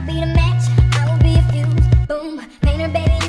be the match, I will be a fuse. Boom, painter baby.